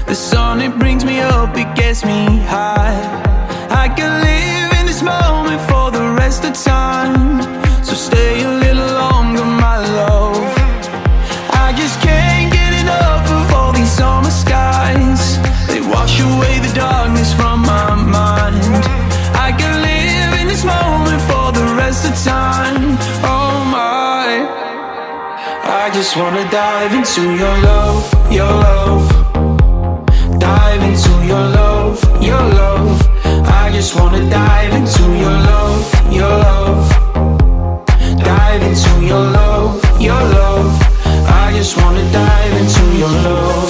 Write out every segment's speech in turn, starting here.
The sun, it brings me up, it gets me high. I can live in this moment for the rest of time. So stay a little longer, my love. I just can't get enough of all these summer skies. They wash away the darkness from my mind. I can live in this moment for the rest of time. Oh my, I just wanna dive into your love, your love. Dive into your love, your love. I just wanna dive into your love, your love. Dive into your love, your love. I just wanna dive into your love.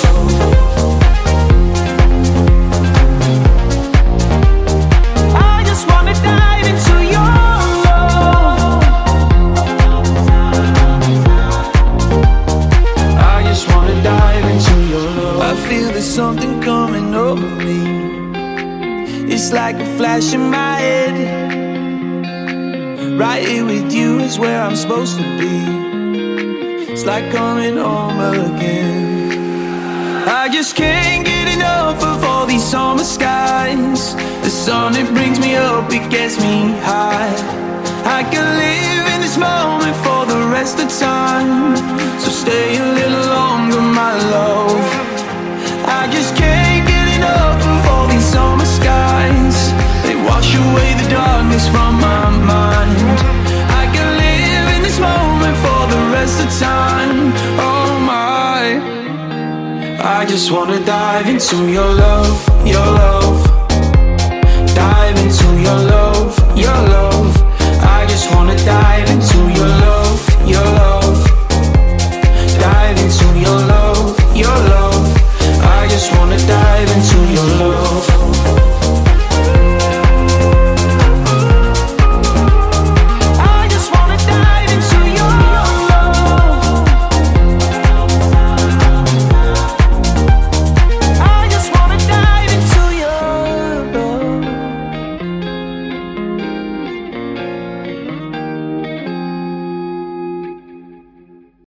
I just wanna dive into your love. I just wanna dive into your love. I feel there's something coming over me. It's like a flash in my head. Right here with you is where I'm supposed to be. It's like coming home again. I just can't get enough of all these summer skies. The sun, it brings me up, it gets me high. I can live in this moment for the rest of time. So stay a little longer, my love. I just can't get enough of all these summer skies. They wash away the darkness from my mind. I can live in this moment for the rest of time. Oh my, I just wanna dive into your love, your love. Dive into your love, your love. I just wanna dive into your love,